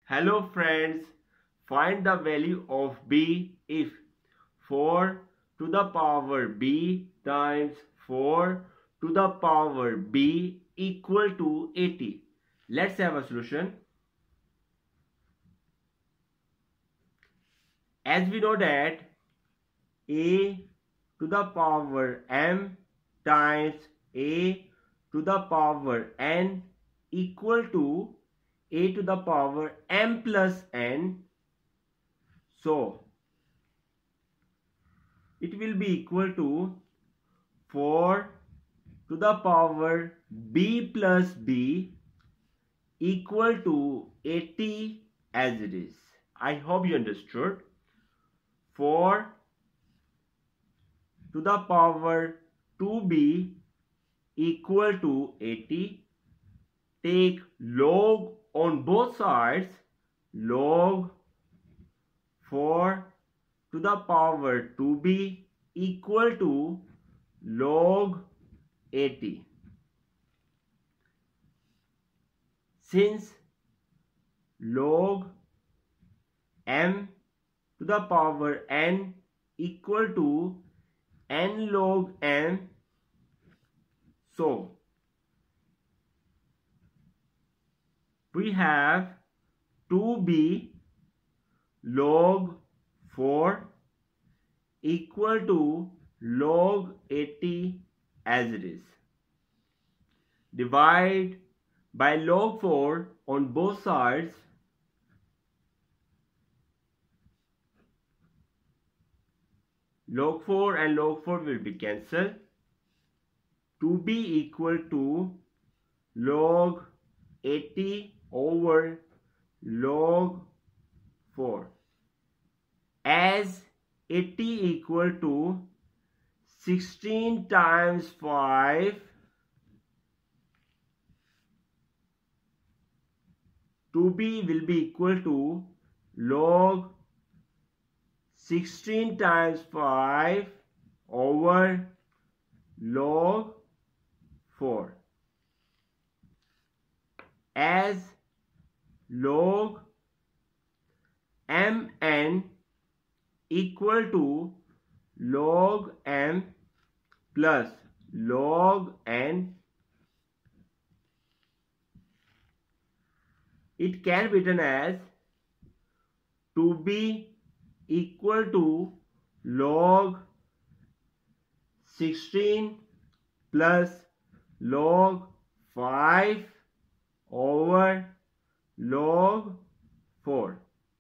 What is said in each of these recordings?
Hello friends, find the value of b if 4 to the power b times 4 to the power b equal to 80. Let's have a solution. As we know that a to the power m times a to the power n equal to a to the power m plus n. So it will be equal to 4 to the power b plus b equal to 80 as it is. I hope you understood. 4 to the power 2b equal to 80. Take log on both sides. Log 4 to the power 2b equal to log 80. Since log m to the power n equal to n log m, so we have 2b log 4 equal to log 80 as it is. Divide by log 4 on both sides. Log 4 and log 4 will be cancelled. 2b equal to log 80 over log 4. As 80 equal to 16 times 5, 2b will be equal to log 16 times 5 over log 4. As log mn equal to log m plus log n, it can be written as 2b equal to log 16 plus log 5 over log 4.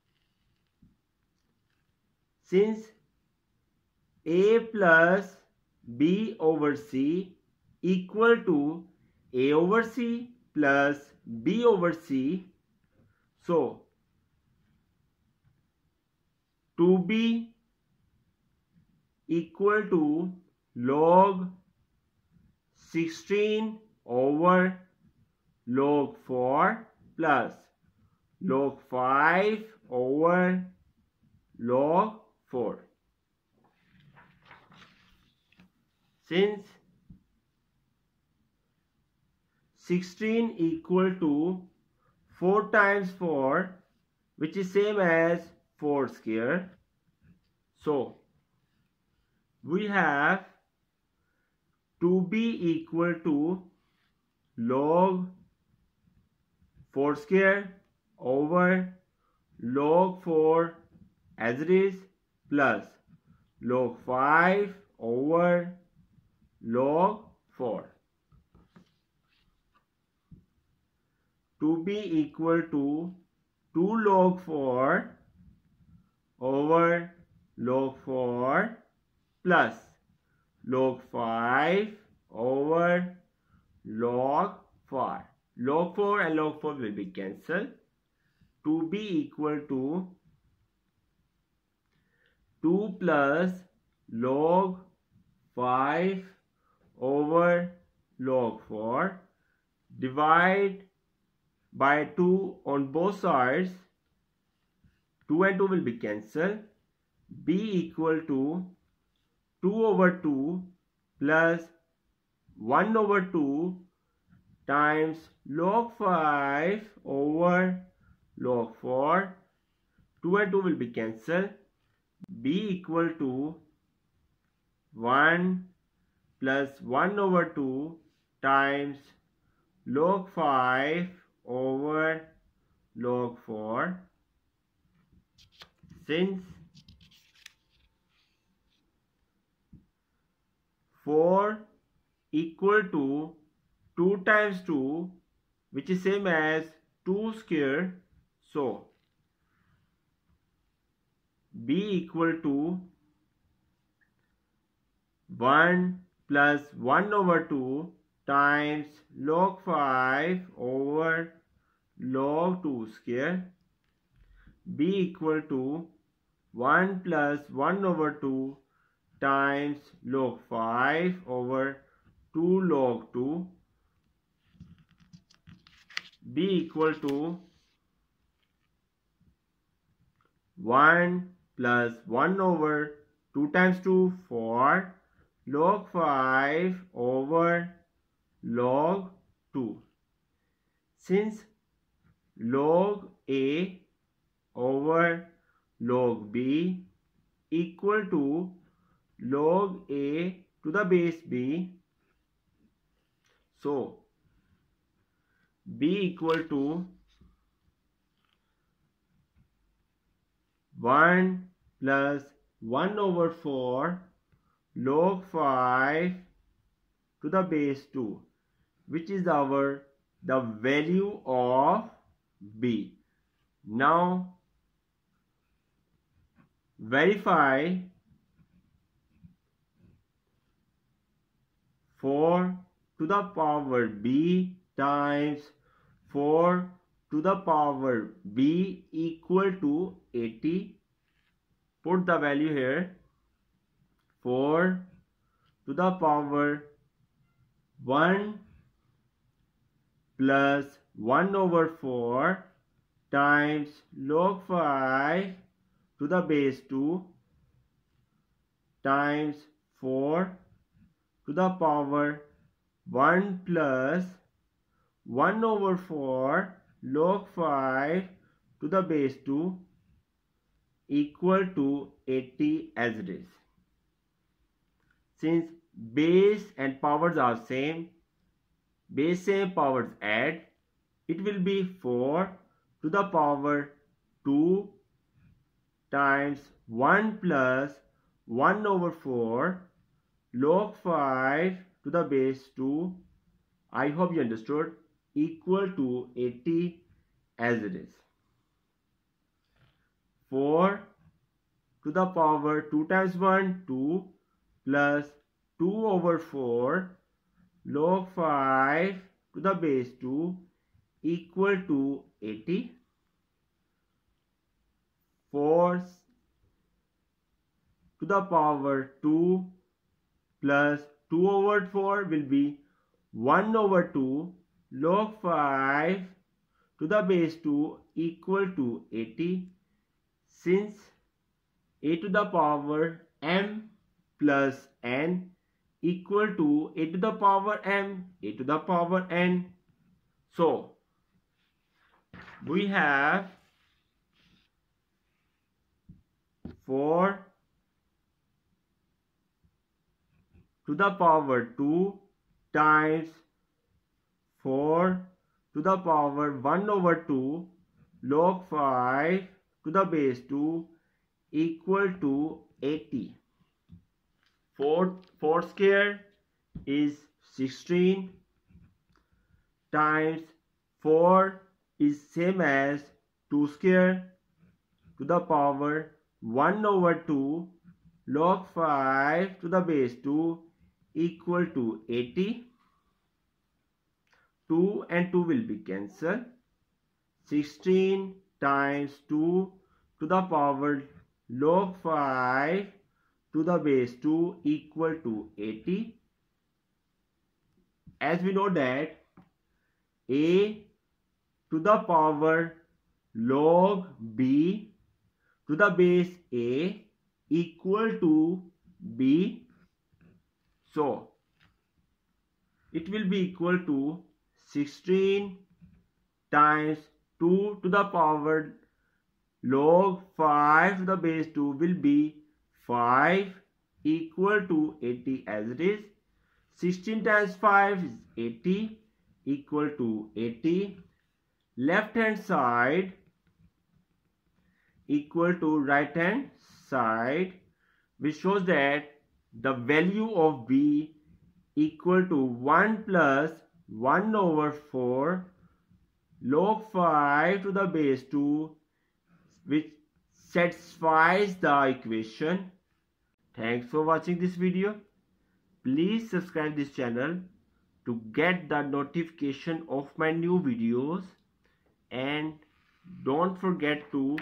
Since a plus b over c equal to a over c plus b over c, so 2b equal to log 16 over log 4 plus log 5 over log 4. Since 16 equal to 4 times 4, which is same as 4 square, so we have 2b equal to log 4 square over log 4 as it is plus log 5 over log 4. 2b equal to 2 log 4 over log 4 plus log 5 over log 4. Log 4 and log 4 will be cancelled. 2b equal to 2 plus log 5 over log 4. Divide by 2 on both sides. 2 and 2 will be cancelled. b equal to 2 over 2 plus 1 over 2 times log 5 over log 4. 2 and 2 will be cancelled. B equal to 1 plus 1 over 2 times log 5 over log 4. Since 4 equal to 2 times 2, which is same as 2 square, so B equal to 1 plus 1 over 2 times log 5 over log 2 square. B equal to 1 plus 1 over 2 times log 5 over 2 log 2. B equal to 1 plus 1 over 2 times 2, 4 log 5 over log 2. Since log A over log B equal to log A to the base B, so B equal to 1 plus 1 over 4 log 5 to the base 2, which is the value of B. Now verify 4 to the power B times 4 to the power B equal to 80. Put the value here. 4 to the power 1 plus 1 over 4 times log 5 to the base 2 times 4 to the power 1 plus 1 over 4 log 5 to the base 2 equal to 80 as it is. Since base and powers are same, base and powers add, it will be 4 to the power 2 times 1 plus 1 over 4 log 5 to the base 2, I hope you understood, equal to 80 as it is. 4 to the power 2 times 1, 2 plus 2 over 4 log 5 to the base 2 equal to 80. 4 to the power 2 plus 2 over 4 will be 1 over 2 log 5 to the base 2 equal to 80. Since a to the power m plus n equal to a to the power m, a to the power n, so we have 4 to the power 2 times 4 to the power 1 over 2 log 5 to the base 2 equal to 80. 4 square is 16 times 4 is same as 2 square to the power 1 over 2 log 5 to the base 2 equal to 80. 2 and 2 will be cancelled. 16 times 2 to the power log 5 to the base 2 equal to 80. As we know that a to the power log b to the base a equal to b, so it will be equal to 16 times 2 to the power log 5 to the base 2 will be 5 equal to 80 as it is. 16 times 5 is 80 equal to 80. Left hand side equal to right hand side, which shows that the value of b equal to 1 plus 1 over 4 log 5 to the base 2, which satisfies the equation. Thanks for watching this video. Please subscribe this channel to get the notification of my new videos, and don't forget to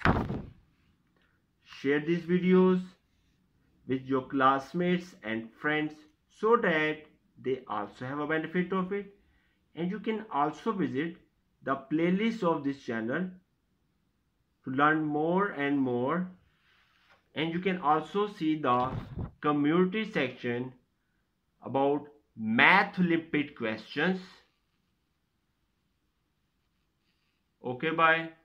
share these videos with your classmates and friends so that they also have a benefit of it. And you can also visit the playlist of this channel to learn more and more. And you can also see the community section about Math Olympiad questions. Okay, bye.